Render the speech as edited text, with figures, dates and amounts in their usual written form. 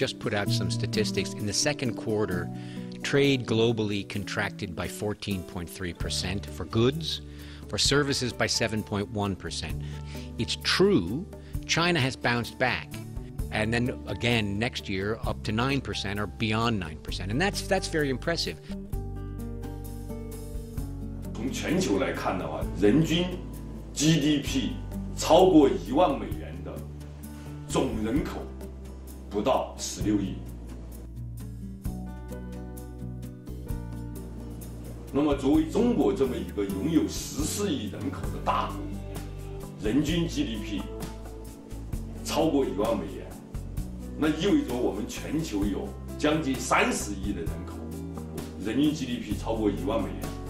just put out some statistics. In the second quarter, trade globally contracted by 14.3% for goods, for services by 7.1%. It's true, China has bounced back. And then again, next year, up to 9% or beyond 9%. And that's very impressive. 从全球来看的话，人均 GDP 超过1万美元的总人口不到16亿。那么，作为中国这么一个拥有14亿人口的大国，人均 GDP 超过1万美元，那意味着我们全球有将近30亿的人口，人均 GDP 超过1万美元。